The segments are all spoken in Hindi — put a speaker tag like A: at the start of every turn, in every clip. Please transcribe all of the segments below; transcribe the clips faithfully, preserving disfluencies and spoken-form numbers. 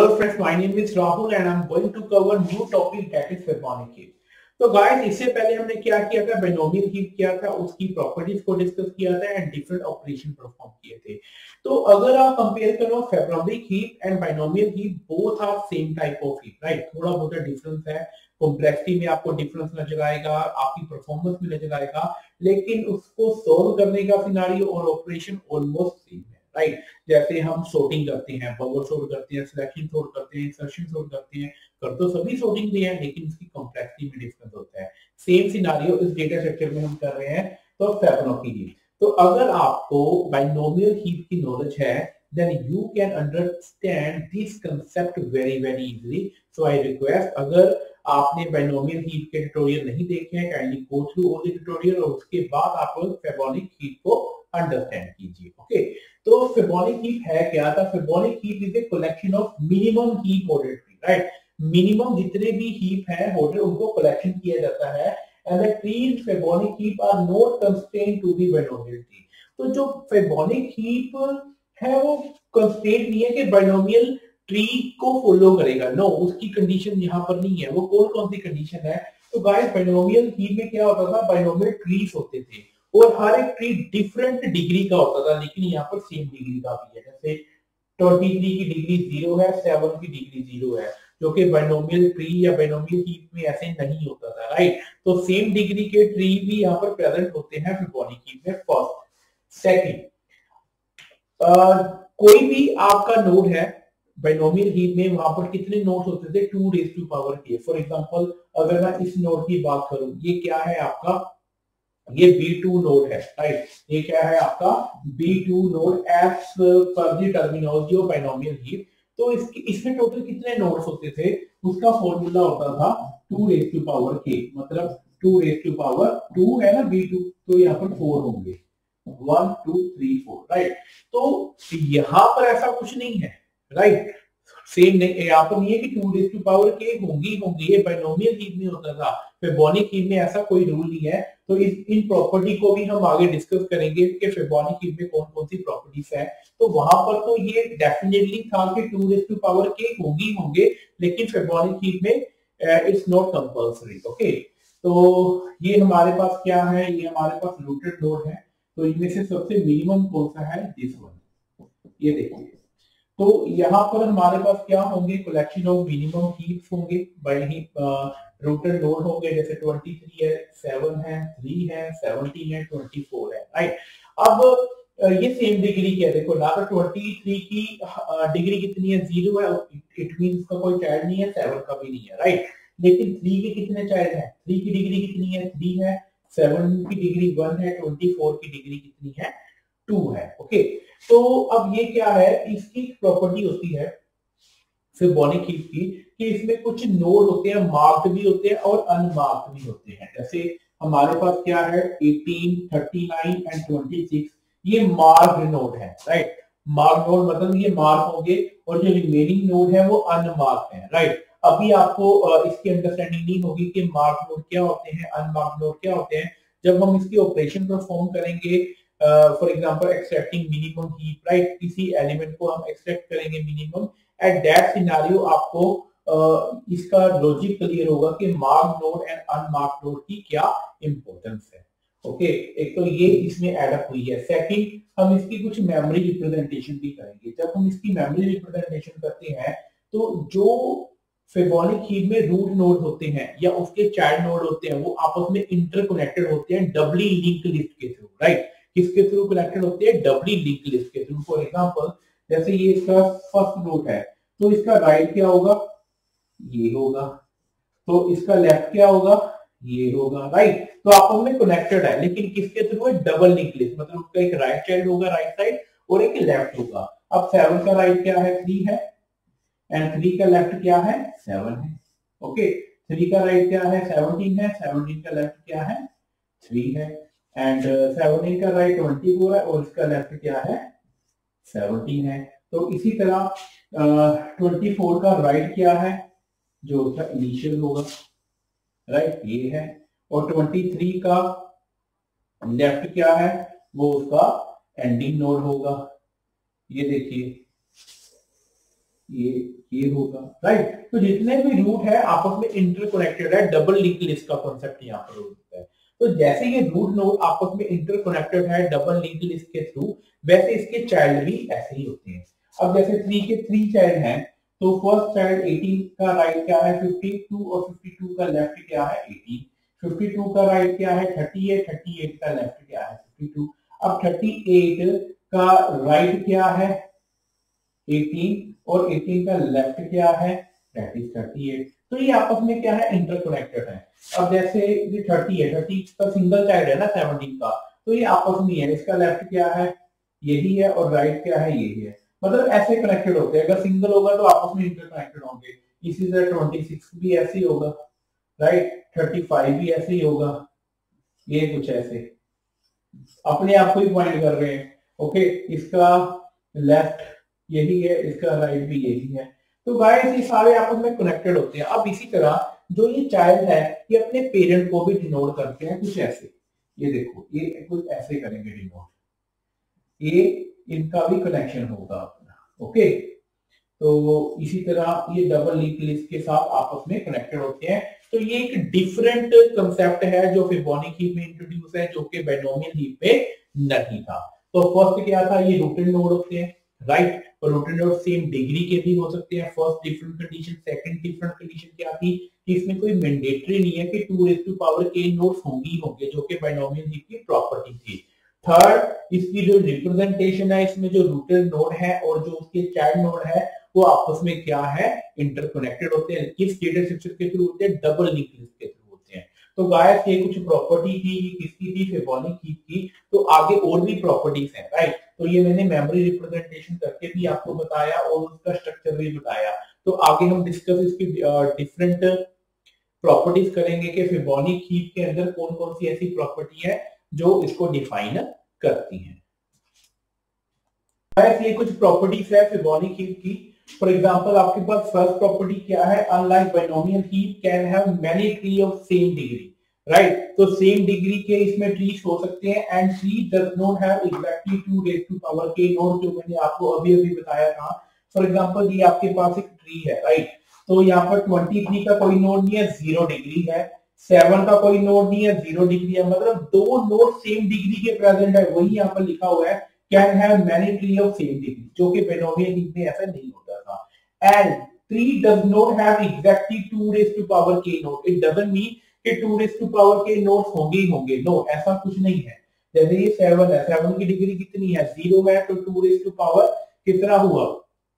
A: Hello friends, my name is Rahul and I'm going to cover new topic that is Fibonacci heap. तो गाइस इससे पहले हमने क्या किया था, बाइनोमियल हीप किया था, उसकी प्रॉपर्टीज को डिस्कस किया था एंड डिफरेंट ऑपरेशन परफॉर्म किए थे। तो अगर आप कंपेयर करो Fibonacci heap and binomial heap, both are same type of heap, right. थोड़ा बहुत डिफरेंस है, कॉम्प्लेक्सिटी में आपको डिफरेंस नजर आएगा, आपकी परफॉर्मेंस में नजर आएगा, लेकिन उसको सोल्व करने का सिनेरियो और ऑपरेशन ऑलमोस्ट सेम है, राइट। जैसे हम सॉर्टिंग करते हैं, बबल सॉर्ट करते हैं, सिलेक्शन सॉर्ट करते हैं, इंसर्शन सॉर्ट करते हैं, कर तो सभी सॉर्टिंग भी है, लेकिन उसकी कॉम्प्लेक्सिटी में डिफरेंस होता है। सेम सिनेरियो इस डेटा स्ट्रक्चर में हम कर रहे हैं। तो फेबोनिक हीप, तो अगर आपको बाइनोमियल हीप की नॉलेज है, then you can understand this concept very very easily. So I request, अगर आपने बाइनोमियल हीप के ट्यूटोरियल नहीं देखे हैं, kindly go through all the tutorial और उसके बाद आप फेबोनिक हीप को अंडरस्टैंड कीजिए। ओके, तो फेबोनिक हीप है क्या था? Fibonacci heap is a collection of minimum heap order tree, right. Minimum जितने भी हीप है ऑर्डर, उनको कलेक्शन किया जाता है, and the tree in Fibonacci heap are not constraint to the binomial tree. तो जो फेबोनिक हीप है वो कंस्ट्रेंट नहीं है कि बाइनोमियल ट्री को फॉलो करेगा, नो, उसकी कंडीशन यहाँ पर नहीं है। वो कौन कौन सी कंडीशन है? तो गाइस बाइनोमियल हीप में क्या होता था, बाइनोमियल ट्रीज होते थे और हर एक ट्री डिफरेंट डिग्री का होता था, लेकिन यहाँ पर सेम डिग्री का भी है। जैसे तेईस की डिग्री जीरो है, सात की डिग्री जीरो है, जो कि बाइनोमियल ट्री या बाइनोमियल हीप में ऐसे नहीं होता था, राइट। तो सेम डिग्री के ट्री भी यहाँ पर प्रेजेंट होते हैं फेबोनिक हीप में। फर्स्ट, सेकंड, कोई भी आपका नोड है बाइनोमियल हीप में, वहां पर कितने नोड्स होते थे? टू रेज टू पावर के। फॉर एग्जांपल अगर मैं इस नोड की बात करूं, ये क्या है आपका? ये बी टू नोड है, राइट। ये क्या है आपका? B two node as per the terminology of binomial heap. तो इसकी इसमें टोटल कितने नोड्स होते थे? उसका फॉर्मूला होता था टू रेज टू पावर के, मतलब two raise to power two है ना बी टू, तो यहाँ पर फोर होंगे, one two three four, right. तो यहाँ पर ऐसा कुछ नहीं है, राइट। सेम नहीं, यहाँ पर नहीं है कि टू रेज टू पावर के होंगी होंगी, ये बाइनोमियल हीप में होता था। फेबोनिक हीप में ऐसा कोई रूल नहीं है। तो इस इन प्रॉपर्टी को भी हम आगे डिस्कस करेंगे कि फेबोनिक हीप में कौन कौन सी प्रॉपर्टीज है। तो वहां पर तो ये डेफिनेटली था कि टू रेज टू पावर के होंगी होंगे, लेकिन फेबोनिक हीप में इट्स नॉट कंपल्सरी। ओके, तो ये हमारे पास क्या है? ये हमारे पास रूटेड नोड है। तो इनमें से सबसे मिनिमम कौन सा है? दिस वन, ये देखिए। तो यहाँ पर हमारे पास क्या होंगे? कलेक्शन ऑफ मिनिमम हीप्स होंगे, बाय हीप रूटेड नोड होंगे, जैसे तेईस है, सात है, तीन है, सत्रह है, चौबीस है, राइट। अब ये सेम डिग्री क्या है? देखो ना, तो तेईस की डिग्री कितनी है? जीरो है, इट मींस का कोई चाइल्ड नहीं है, सात का भी नहीं है, राइट। लेकिन तीन के कितने चाइल्ड हैं? तीन की डिग्री कितनी है? तीन है, सात की डिग्री वन है, चौबीस की डिग्री कितनी है? टू है। ओके, तो अब ये क्या है? इसकी प्रॉपर्टी होती है फेबोनिक हीप की कि इसमें कुछ नोड होते हैं, मार्क्ड भी होते हैं और अनमार्क्ड भी होते हैं। जैसे हमारे पास क्या है? अठारह, उनतालीस एंड छब्बीस, ये मार्क्ड नोड है, राइट। मार्क्ड नोड मतलब ये मार्क होंगे और जो रिमेनिंग नोड है वो अनमार्क्ड है, राइट। अभी आपको इसकी अंडरस्टैंडिंग नहीं होगी कि मार्क्ड नोड क्या होते हैं, अनमार्क्ड नोड क्या होते हैं। जब हम इसकी ऑपरेशन परफॉर्म करेंगे, for example extracting minimum heap, right, किसी एलिमेंट को हम एक्सट्रैक्ट करेंगे मिनिमम, एट दैट सिनेरियो आपको uh, इसका लॉजिक क्लियर होगा कि mark node and unmark node की क्या इंपॉर्टेंस है। ओके, एक तो ये इसमें ऐड अप हुई है। सेकंड, हम इसकी कुछ मेमोरी रिप्रेजेंटेशन भी करेंगे। जब हम इसकी मेमोरी रिप्रेजेंटेशन करते हैं, तो जो फेबोनिक हीप में रूट नोड होते हैं या उसके चाइल्ड नोड होते हैं, वो आपस में इंटरकनेक्टेड होते हैं डबली लिंक लिस्ट के थ्रू, राइट। किसके थ्रू कनेक्टेड होते हैं? डबली लिंक लिस्ट के थ्रू। फॉर एग्जांपल जैसे ये इसका फर्स्ट नोड है, तो इसका राइट क्या होगा? ये होगा। तो इसका लेफ्ट क्या होगा? ये होगा, राइट। तो आपस में कनेक्टेड है, लेकिन किसके थ्रू है? डबल लिंक लिस्ट, मतलब उसका एक राइट चाइल्ड होगा राइट साइड और एक लेफ्ट होगा। अब सेवन का राइट क्या है? थ्री है, एंड थ्री का लेफ्ट क्या है? सेवन है। ओके, थ्री का राइट क्या है? सेवनटीन है, सेवनटीन का लेफ्ट क्या है? थ्री है, एंड सेवनटीन का राइट ट्वेंटी फोर है और इसका लेफ्ट क्या है? सेवनटीन है। तो इसी तरह ट्वेंटी फोर का राइट क्या है? जो उसका इनिशियल होगा, राइट, ये है। और ट्वेंटी थ्री का लेफ्ट क्या है? वो उसका एंडिंग नोड होगा, ये देखिए। ये ये होगा, राइट। तो जितने भी रूट है आपस में इंटरकनेक्टेड है, डबल लिंक लिस्ट का कॉन्सेप्ट यहाँ पर होता है। तो जैसे ये रूट नोड आपस में इंटरकनेक्टेड है डबल लिंक लिस्ट के थ्रू, वैसे इसके चाइल्ड भी ऐसे ही होते हैं। अब जैसे थ्री के थ्री चाइल्ड हैं, तो फर्स्ट चाइल्ड एटीन का राइट क्या है फिफ्टी टू, और फिफ्टी टू का लेफ्ट क्या है एटीन। फिफ्टी टू का राइट क्या है थर्टी एट, थर्टी एट का लेफ्ट क्या है फिफ्टी टू। अब थर्टी एट का राइट क्या है एटीन, और एटीन का लेफ्ट क्या है दैट इज थर्टी एट। तो ये आपस में क्या है इंटरकनेक्टेड है। अब जैसे ये थर्टी है, थर्टी का सिंगल चाइल्ड है ना सेवनटीन का, तो ये आपस में है, इसका लेफ्ट क्या है यही है, और राइट क्या है यही है, मतलब ऐसे कनेक्टेड होते हैं। अगर सिंगल होगा तो आपस में इंटरकनेक्टेड होंगे। इसी तरह ट्वेंटी सिक्स भी ऐसे ही होगा, राइट, थर्टी फाइव भी ऐसे ही होगा, ये कुछ ऐसे अपने आप को ही पॉइंट कर रहे हैं। ओके, इसका लेफ्ट यही है, इसका राइट भी यही है। तो गाइस ये सारे आपस में कनेक्टेड होते हैं। अब इसी तरह जो ये चाइल्ड है ये अपने पेरेंट को भी डिनोट करते हैं कुछ ऐसे, ये देखो ये कुछ ऐसे करेंगे डिनोट, ये इनका भी कनेक्शन होगा अपना। ओके, तो इसी तरह ये डबल लिंक लिस्ट के साथ आपस में कनेक्टेड होते हैं। तो ये एक डिफरेंट कंसेप्ट है जो फिबोनाची हीप में इंट्रोड्यूस है, जो कि बाइनोमियल हीप में नहीं था। तो फर्स्ट क्या था, ये रूटेड नोड होते हैं, राइट, और रूटेड नोड सेम डिग्री के भी हो सकते हैं। First different condition, second different condition क्या थी कि इसमें कोई मैंडेटरी नहीं है कि टू रेज़ टू पावर के नोड्स होंगी होंगे, जो कि बाइनोमियल हीप की प्रॉपर्टी थी। थर्ड, इसकी जो रिप्रेजेंटेशन है, इसमें जो रूटेड नोड है और जो उसके चाइल्ड नोड है वो आपस में क्या है इंटरकनेक्टेड होते हैं। किस डेटा स्ट्रक्चर के थ्रू होते हैं, डबल लिंक लिस्ट के थ्रू होते हैं। तो गाइस ये कुछ प्रॉपर्टी थी, किसकी थी, फिबोनाची हीप की। तो आगे और भी प्रॉपर्टीज हैं, राइट। तो ये मैंने मेमोरी रिप्रेजेंटेशन करके भी आपको बताया और उसका स्ट्रक्चर भी बताया। तो आगे हम डिस्कस इसकी डिफरेंट प्रॉपर्टीज करेंगे कि फिबोनाची हीप के अंदर कौन कौन सी ऐसी प्रॉपर्टी है जो इसको डिफाइन करती हैं। ये कुछ प्रॉपर्टीज है फिबोनाची हीप की। फॉर एग्जांपल आपके पास फर्स्ट प्रॉपर्टी क्या है, unlike binomial heap can have many tree of same degree, right. तो सेम डिग्री के इसमें ट्रीज हो सकते हैं, and tree does not have exactly two raise to power के नोड, जो मैंने आपको अभी अभी बताया था। फॉर एग्जांपल ये आपके पास एक ट्री है, राइट। तो यहाँ पर तेईस का कोई नोड नहीं है, जीरो डिग्री है। सेवन का कोई नोड नहीं है, जीरो डिग्री है। मतलब दो नोड सेम डिग्री के प्रेजेंट है, वही यहाँ पर लिखा हुआ है can have many tree of same degree, जो कि बाइनोमियल हीप में ऐसा नहीं होता था। And tree does not have exactly two raise to power के नोड, इट डजंट मीन कि टू रेज़ टू पावर के नोड्स होंगे ही होंगे, नो, ऐसा कुछ नहीं है। जैसे ये सेवन है, सेवन की डिग्री कितनी है, जीरो है, तो टू रेज़ टू पावर कितना हुआ,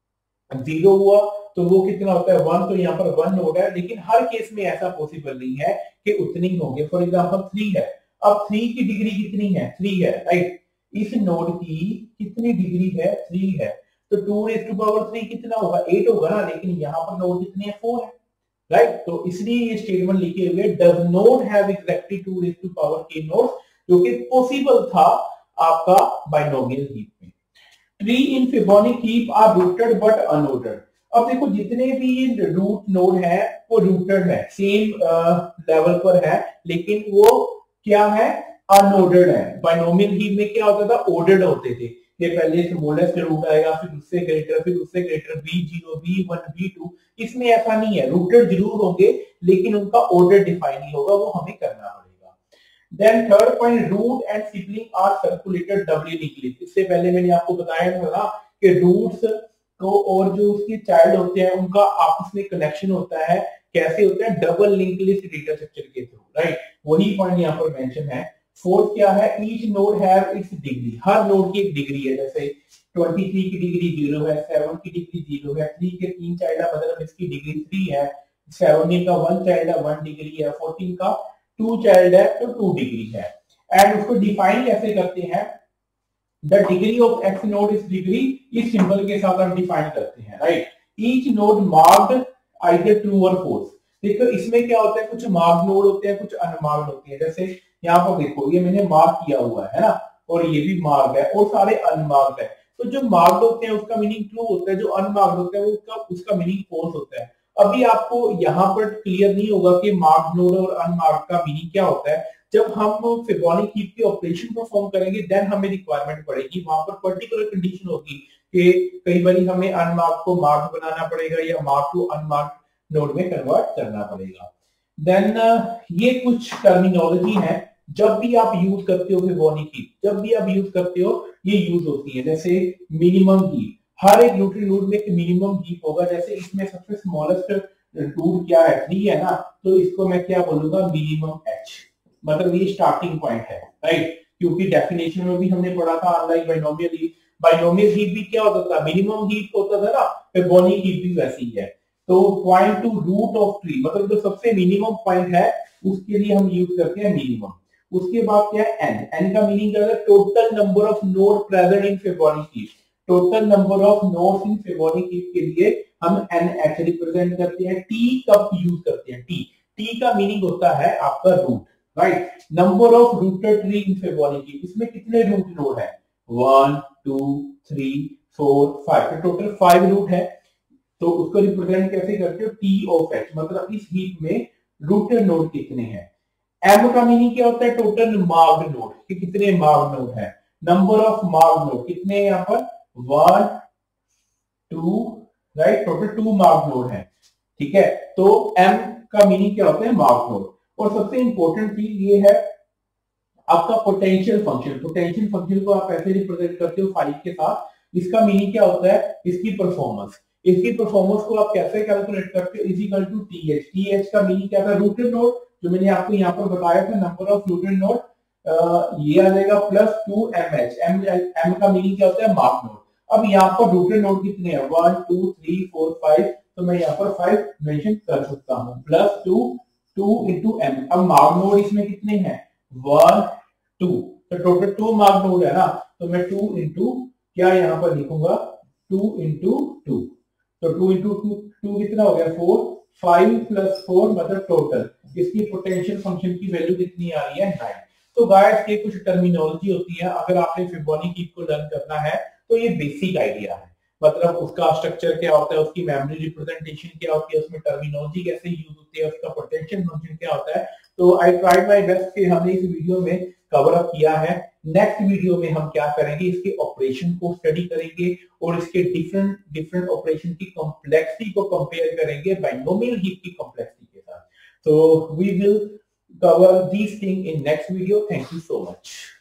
A: जीरो हुआ, तो वो कितना होता है वन। तो यहाँ पर वन नोड है, लेकिन हर केस में ऐसा पॉसिबल नहीं है कि उतनी होंगे। फॉर एग्जांपल थ्री है, अब थ्री की डिग्री कितनी है, थ्री है, राइट। इस नोड की कितनी डिग्री है, थ्री है, तो two raise to power three कितना होगा, एट होगा ना, लेकिन यहाँ पर नोड कितने हैं, फोर है, राइट। तो इसलिए ये स्टेटमेंट लिखे हुए does not have exactly two raise to power के नोड्स, जो कि पॉसिबल था आपका बाइनोमियल हीप में। Tree in Fibonacci heap are rooted but unordered. अब देखो जितने भी ये रूट नोड है वो रूटेड है, सेम लेवल पर है, लेकिन वो क्या है, अनऑर्डर्ड है। बाइनोमियल हीप में क्या होता था, ऑर्डर्ड होते थे। ये पहले स्मॉलेस्ट रूट आएगा, फिर उससे ग्रेटर, फिर उससे greater, B zero, B one, B two. इसमें ऐसा नहीं है, रूटेड जरूर होंगे लेकिन उनका ऑर्डर डिफाइन नहीं होगा, वो हमें करना पड़ेगा। Then third point, root and sibling are circulated doubly link list. इससे पहले मैंने आपको बताया था कि रूट्स को और जो उसके चाइल्ड होते हैं उनका आपस में कनेक्शन होता है, कैसे होता है, double link list data structure के थ्रू, राइट। वही पॉइंट यहाँ पर मेंशन है। फोर्थ क्या है, each node have its degree, हर नोड की एक डिग्री है। जैसे तेईस की डिग्री जीरो है, सेवन की डिग्री जीरो है, थ्री के तीन चाइल्ड है, मतलब इसकी डिग्री थ्री है। सेवनटीन का वन चाइल्ड है, वन डिग्री है। फोर्टीन का टू चाइल्ड है, तो टू डिग्री है। एंड उसको डिफाइन कैसे करते हैं, the degree of X node is degree, इस सिंबल के साथ हम डिफाइन करते हैं, right. Each node marked either true और फॉल्स। देखो इसमें क्या होता है, कुछ मार्क्ड नोड होते हैं, कुछ अनमार्क्ड होते हैं। जैसे यहाँ पर देखो ये मैंने मार्क किया हुआ है ना, और ये भी मार्क्ड है, और सारे अनमार्क्ड है। तो जो मार्क्ड होते हैं उसका मीनिंग ट्रू होता है, जो अनमार्क्ड होता है उसका उसका मीनिंग फॉल्स होता है। अभी आपको यहाँ पर क्लियर नहीं होगा कि मार्क्ड नोड और अनमार्क्ड का मीनिंग क्या होता है। जब हम फिबोनाची हीप के ऑपरेशन परफॉर्म करेंगे देन हमें रिक्वायरमेंट पड़ेगी, वहां पर पर्टिकुलर कंडीशन होगी कि कई बार हमें अनमार्क को मार्क बनाना पड़ेगा या मार्क को अनमार्क नोड में कन्वर्ट करना पड़ेगा। देन uh, ये कुछ टर्मिनोलॉजी है जब भी आप यूज करते हो फिबोनाची हीप, जब भी आप यूज करते हो ये यूज होती है। जैसे मिनिमम हीप, हर एक न्यूट्री नोड में एक मिनिमम हीप होगा। जैसे इसमें सबसे स्मॉलेस्ट टूल क्या है, थ्री है ना, तो इसको मैं क्या बोलूंगा, मिनिमम एच, मतलब ये स्टार्टिंग पॉइंट है, राइट। क्योंकि डेफिनेशन में भी हमने पढ़ा था unlike binomial heap, binomial heap भी क्या होता था, मिनिमम हीप होता था ना, फिबोनाची हीप भी वैसी ही है। तो point to root of tree, मतलब जो सबसे मिनिमम पॉइंट है उसके लिए हम यूज करते हैं मिनिमम। उसके बाद क्या है, एन, एन का मीनिंग क्या है, total number of node present in Fibonacci heap. Total number of nodes in Fibonacci heap के लिए हम एन एच रिप्रेजेंट करते हैं। टी कब यूज करते हैं, टी, टी का मीनिंग होता है आपका root, right. Number of rooted tree in Fibonacci, इसमें कितने रूट नोड है, one two three four five, तो टोटल फाइव रूट है। तो उसको रिप्रेजेंट कैसे करते हो, टी ऑफ एच, मतलब इस हीप में रूटेड नोड कितने हैं। एम का मीनिंग क्या होता है, टोटल मार्क्ड नोड, कि कितने मार्क्ड नोड है। नंबर ऑफ मार्क्ड नोड कितने हैं यहाँ पर, one two, right, total two marked node है, ठीक है। तो एम का मीनिंग क्या होता है, मार्क्ड नोड। और सबसे इंपॉर्टेंट चीज ये है आपका पोटेंशियल फंक्शन। पोटेंशियल फंक्शन को आप ऐसे रिप्रेजेंट करते हो फाइव के साथ। इसका मीनिंग क्या होता है, इसकी परफॉर्मेंस। इसकी परफॉर्मेंस को आप कैसे कैलकुलेट करते हो, is equal to T H. T H का मीनिंग क्या था, रूटेड नोड, जो मैंने आपको यहाँ पर बताया था, नंबर ऑफ रूटेड नोड, ये आ जाएगा plus two M H. M M का मीनिंग क्या होता है, मार्क नोड। अब यहाँ पर रूटेड नोड कितने हैं, one two three four five, तो मैं यहाँ पर फाइव मेंशन कर सकता हूँ, plus two, two into M. अब मार्क नोड इसमें कितने हैं, वन टू, तो टोटल टू मार्क नोड है ना, तो मैं टू इंटू क्या यहाँ पर लिखूंगा, टू इंटू टू, तो टू इंटू टू, टू कितना हो गया, फोर, फाइव प्लस फोर, मतलब टोटल इसकी पोटेंशियल फंक्शन की वैल्यू कितनी आ रही है, नाइन। तो गाइस ये कुछ टर्मिनोलॉजी होती है, अगर आपने फिबोनाची हीप को लर्न करना है तो ये बेसिक आइडिया है, मतलब उसका स्ट्रक्चर क्या होता है, उसकी मेमोरी रिप्रेजेंटेशन क्या होती है, उसमें टर्मिनोलॉजी कैसे यूज होती है, उसका पोटेंशियल फंक्शन क्या होता है। तो आई ट्राइड माय बेस्ट कि हमने इस वीडियो में कवर अप किया है। नेक्स्ट वीडियो में हम क्या करेंगे, इसके ऑपरेशन को स्टडी करेंगे और इसके डिफरेंट डिफरेंट ऑपरेशन की कॉम्प्लेक्सिटी को कंपेयर करेंगे बाइनोमियल हीप की कॉम्प्लेक्सिटी के साथ। So we will cover these things in next video. Thank you so much.